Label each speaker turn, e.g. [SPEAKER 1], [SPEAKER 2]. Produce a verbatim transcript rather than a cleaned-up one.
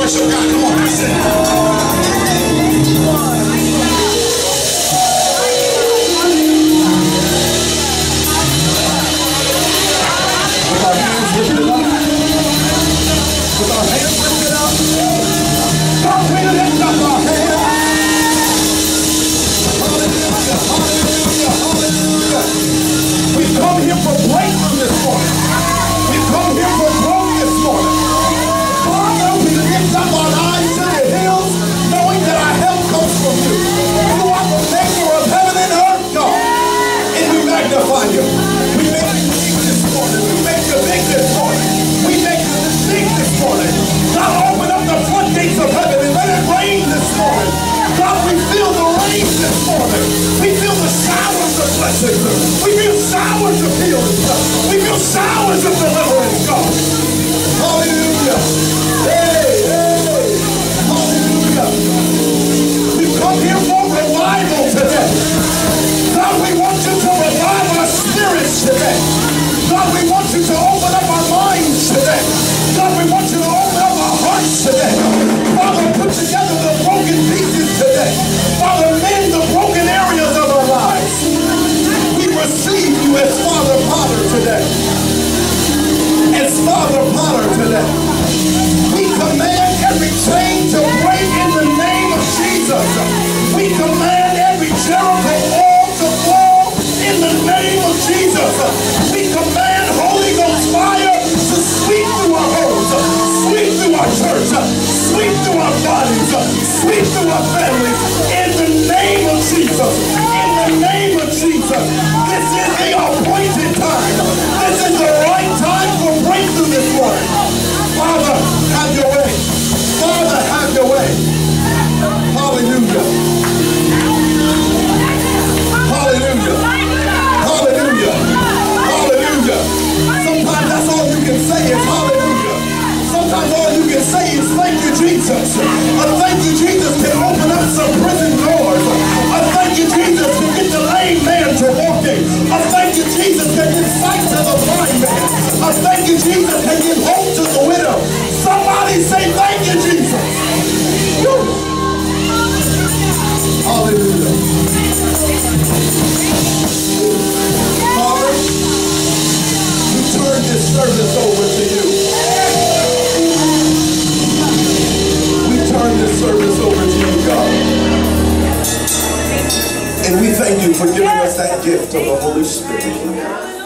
[SPEAKER 1] worship God. Come on, that's it. We feel showers of healing. We feel showers of deliverance, God. Hallelujah. Hey, hey. Hallelujah. We come here for revival today. God, we want you to revive our spirits today. God, we want you to open up our minds today. God, we want you to open up our hearts today. Father, put together the broken pieces today. Father, mend the broken areas of our lives. Receive you as Father Potter today. As Father Potter today. We command every chain to break in the name of Jesus. We command every Jericho wall to fall in the name of Jesus. We command Holy Ghost fire to sweep through our homes, sweep through our church, sweep through our bodies, sweep through our families. In the name of Jesus. In the name of Jesus. This is the appointed time. This is the right time for breakthrough this morning. Father, have your way. Father, have your way. Hallelujah. Hallelujah. Hallelujah. Hallelujah. Sometimes that's all you can say is hallelujah. Sometimes all you can say is thank you, Jesus. A thank you, Jesus can open up some prison doors. A thank you, Jesus can get the lame man to walking. A thank you, Jesus can give sight to the blind man. A thank you, Jesus can give hope to the widow. Somebody say thank you, Jesus. Woo. Hallelujah. Father, we turn this service over to you. We turn this service over to you, God. And we thank you for giving us that gift of the Holy Spirit.